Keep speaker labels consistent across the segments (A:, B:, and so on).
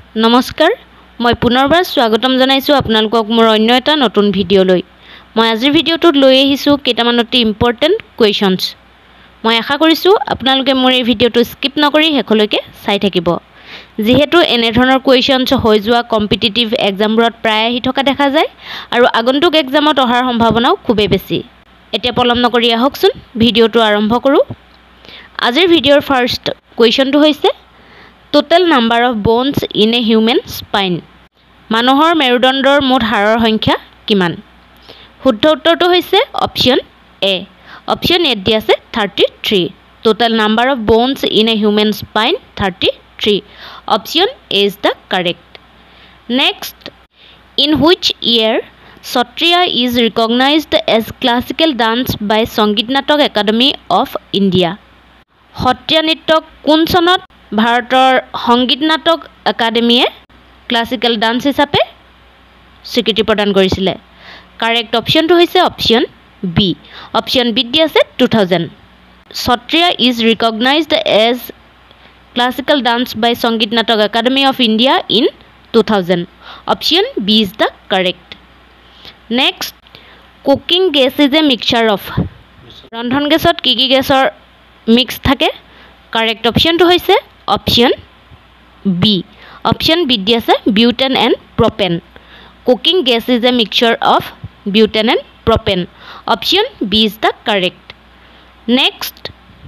A: নমস্কাৰ মই পুনৰবাৰ স্বাগতম জনাইছো আপোনালোকক মোৰ অন্য এটা নতুন ভিডিঅ'লৈ মই আজিৰ ভিডিঅ'টোত লৈ আহিছো কেইটামান অতি ইম্পৰ্টেন্ট কোৱেশ্চনছ মই আশা কৰিছো আপোনালোকে মোৰ এই ভিডিঅ'টো স্কিপ নকৰি শেষলৈকে চাই থাকিব যেহেতু এনে ধৰণৰ কোৱেশ্চনছ হৈ যোৱা কম্পিটিটিভ এক্সামবোৰত প্ৰায় আহি থকা দেখা যায় আৰু আগন্তুক এক্সামত অহাৰ সম্ভাৱনাও খুবেই বেছি এতিয়া পলম নকৰি আহকচোন ভিডিঅ'টো আৰম্ভ কৰো আজিৰ ভিডিঅ'ৰ ফাৰ্ষ্ট কোৱেশ্চনটো হৈছে Total number of bones in a human spine. মানুহৰ মেৰুদণ্ডৰ মুঠ হাড়ৰ সংখ্যা কিমান? শুদ্ধ উত্তৰটো হৈছে অপচন এ। অপচন এ দি আছে 33. Total number of bones in a human spine 33. Option A is the correct. Next, in which year Satriya is recognized as classical dance by Sangeet Natak Academy of India? Sattriya নৃত্যক কোন চনত ভাৰতৰ সংগীত নাটক একাডেমীয়ে classical dance হিচাপে স্বীকৃতি প্ৰদান কৰিছিল কাৰেক্ট অপচনটো হৈছে অপচন বি অপচন বি দি আছে 2000 Satriya is recognized as classical dance by Sangeet Natak Academy of India in 2000 option B is the correct next cooking gas is a mixture of ৰন্ধন গেছত কি কি গেছৰ মিক্স থাকে কারেক্ট অপশনটো হৈছে অপশন বি অপশন বি দি আছে butane and propane cooking gas is a mixture of butane and propane option B is the correct next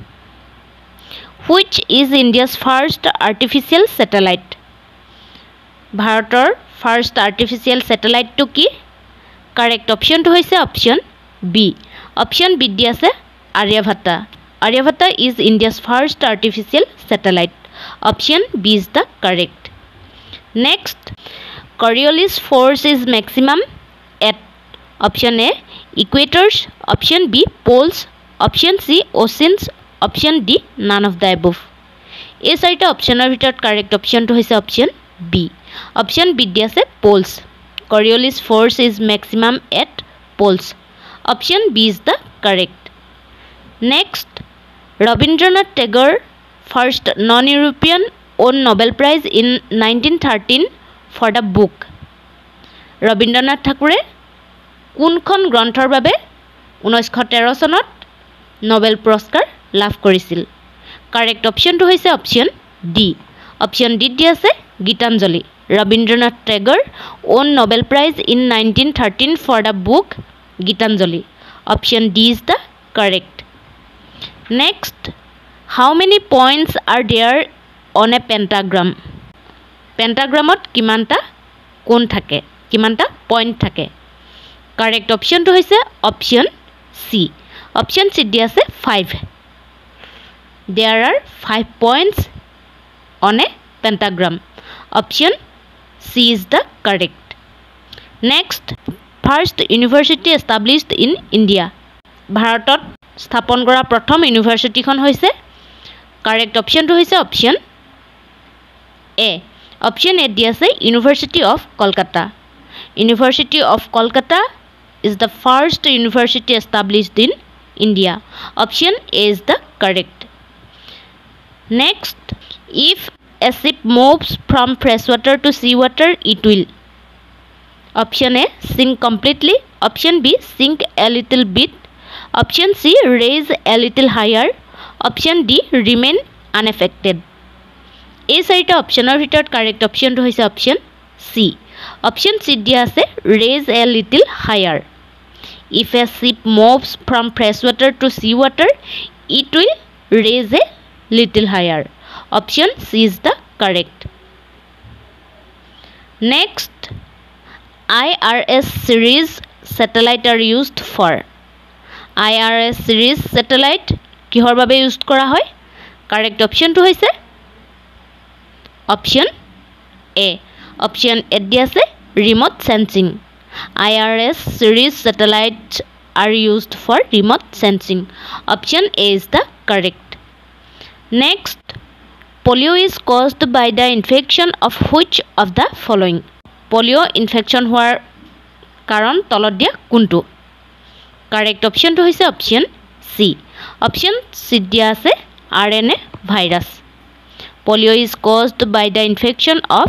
A: which is India's first artificial satellite ভারতৰ ফার্স্ট আর্টিফিশিয়াল স্যাটেলাইটটো কি correct অপশনটো হৈছে option B option B দি আছে Aryabhata Aryabhatta is India's first artificial satellite. Option B is the correct. Next, Coriolis force is maximum at option A equators, option B poles, option C oceans, option D none of the above. এই চাৰিটা অপচনৰ ভিতৰত correct অপচনটো হৈছে option B option B দি আছে poles. Coriolis force is maximum at poles. Option B is the correct. Next, Rabindranath Tagore first non-European won Nobel Prize in 1913 for the book. Rabindranath Tagore কোনখন গ্ৰন্থৰ বাবে 1913 চনত Nobel পুৰস্কাৰ লাভ কৰিছিল correct অপচনটো হৈছে অপচন ডি অপচন ডি দি আছে Gitanjali Rabindranath Tagore won Nobel Prize in 1913 for the book Gitanjali. Option D is the correct. Next, how many points are there on a pentagram? Pentagramot kimanta কোণ থাকে কিমানটা point থাকে correct অপশনটো হৈছে option সি option সি দি আছে 5 there are 5 points on a pentagram option C is the correct next first university established in India ভাৰতত স্থাপন কৰা প্ৰথম ইউনিভাৰ্সিটিখন হৈছে কারেক্ট অপশনটো হৈছে অপশন এ অপশন এ দি আছে university of Kolkata university of Kolkata is the first university established in India option A is the correct next if a ship moves from fresh water to sea water it will option A sink completely option B sink a little bit option C raise a little higher option D remain unaffected এই চাৰিটা অপচনৰ ভিতৰত correct অপচনটো হৈছে option সি option সি দি আছে raise a little higher if a ship moves from fresh water to sea water it will raise a little higher option C is the correct next IRS series satellite are used for IRS series satellite কিহৰ বাবে use কৰা হয় correct অপশনটো হৈছে option A option A দি আছে remote sensing IRS series satellites are used for remote sensing option A is the correct next polio is caused by the infection of which of the following polio infection হোৱাৰ কাৰণ তলত দিয়া কোনটো correct অপশনটো হৈছে option সি option সি দিয়া আছে RNA virus polio is caused by the infection of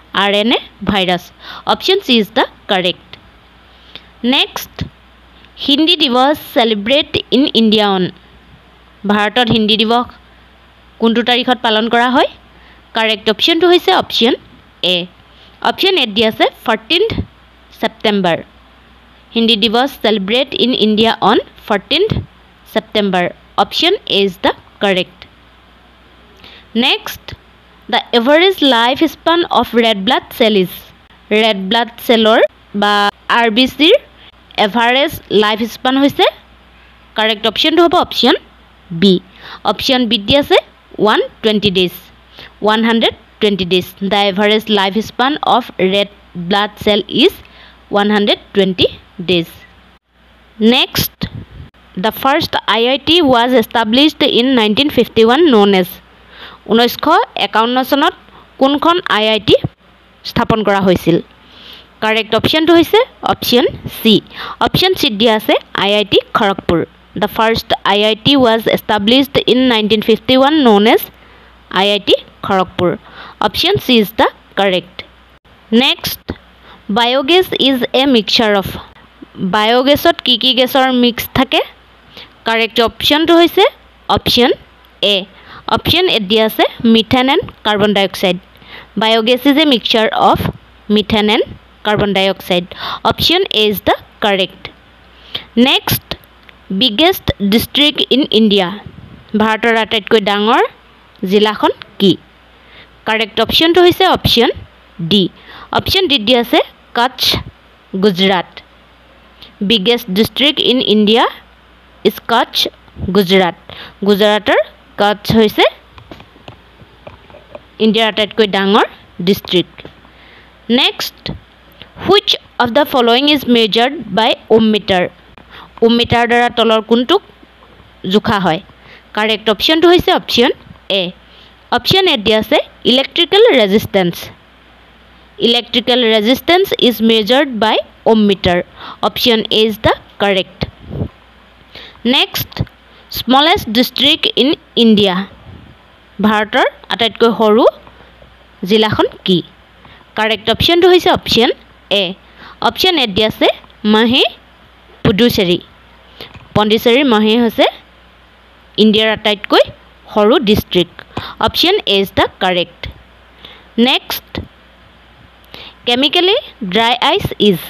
A: RNA virus. Option C is the correct. Next, Hindi Divas celebrate in India on. Bharatot Hindi Divas কোনটো তাৰিখত পালন কৰা হয়? Correct option to hoise option A. Option A di ase 14th September. Hindi Divas celebrate in India on 14th September. Option A is the correct. Next, the average lifespan of red blood cell is. Red blood cellor ba RBC average lifespan hoise. Correct option to hobo option B. Option B di ase 120 days. 120 days. The average lifespan of red blood cell is 120 days. Next, the first IIT was established in 1951 known as. 1951 চনত কোনখন IIT স্থাপন কৰা হৈছিল? Correct option to hoise option C. Option C দিয়া আছে IIT Kharagpur. The first IIT was established in 1951 known as IIT Kharagpur. Option C is the correct. Next, biogas is a mixture of. Biogasot ki gasor mix thake? Correct option to hoise option A. Option A dia ase methane and carbon dioxide. Biogas is a mixture of methane and carbon dioxide. Option A is the correct. Next, biggest district in India. Bharator ataitকৈ ডাঙৰ জিলাখন কি? Correct option to hoise option D. Option D di ase Kutch, Gujarat. Biggest district in India is Kutch, Gujarat. Gujarator Kutch hoise India ataitকৈ ডাঙৰ district. Next, which of the following is measured by ohm meter? Ohm meter দ্বাৰা তলৰ কোনটোক জোখা হয়? Correct option to hoise option A. Option A di ase electrical resistance. Electrical resistance is measured by ohm meter. Option A is the correct. Next, smallest district in India. Bharator ataitকৈ সৰু জিলাখন কি? Correct option to hoise option A. Option A di ase Mahi, Puducherry. Pondicherry Mahi hoise Indiaৰ আটাইতকৈ সৰু district. Option A is the correct. Next, chemically dry ice is.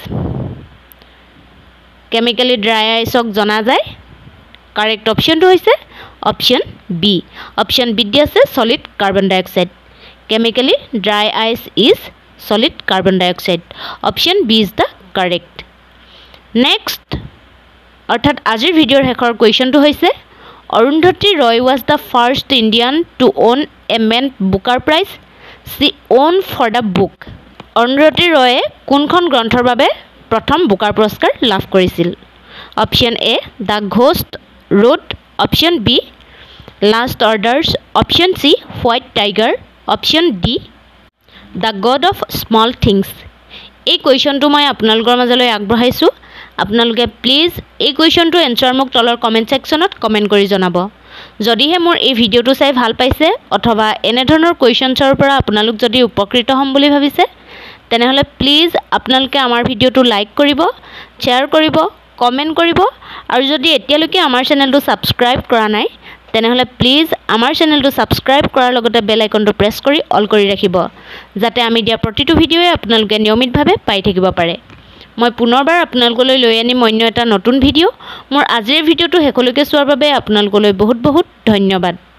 A: Chemically dry ice ok jana jay. Correct option to hoise option B. Option B di ase solid carbon dioxide. Chemically dry ice is solid carbon dioxide. Option B is the correct. Next, অর্থাৎ আজিৰ ভিডিওৰ শেষৰ কোৱেশ্চনটো হৈছে Arundhati Roy was the first Indian to own a main Booker Prize. She won for the book. Arundhati Roy কোনখন গ্ৰন্থৰ বাবে প্ৰথম Booker পুৰস্কাৰ লাভ কৰিছিল? Option A, The Ghost Road. Option B, Last Orders. Option C, White Tiger. Option D, The God of Small Things. এই কুৱেশ্যনটো মই আপোনালোকৰ মাজলৈ আগবঢ়াইছো। আপোনালোকে প্লিজ এই কুৱেশ্যনটো এনসাৰ মোক তলৰ কমেন্ট সেকশনত কমেন্ট কৰি জনাব। যদিহে মোৰ এই ভিডিওটো চাই ভাল পাইছে অথবা এনে ধৰণৰ কুৱেশ্যনছৰ পৰা আপোনালোক যদি উপকৃত হ'ম বুলি ভাবিছে তেনেহলে প্লিজ আপোনালোকে আমাৰ ভিডিওটো লাইক কৰিব, শ্বেয়াৰ কৰিব, কমেন্ট কৰিব আৰু যদি এতিয়ালৈকে আমাৰ চেনেলটো সাবস্ক্ৰাইব কৰা নাই তেনেহলে প্লিজ আমাৰ চেনেলটো সাবস্ক্ৰাইব কৰাৰ লগতে বেল আইকনটো প্ৰেছ কৰি অল কৰি ৰাখিব যাতে আমি দিয়া প্ৰতিটো ভিডিওৱে আপোনালোকে নিয়মিতভাৱে পাই থাকিব পাৰে। মই পুনৰবাৰ আপোনালোকলৈ লৈ আনিম অন্য এটা নতুন ভিডিও। মোৰ আজিৰ ভিডিওটো শেষলৈকে চোৱাৰ বাবে আপোনালোকলৈ বহুত বহুত ধন্যবাদ।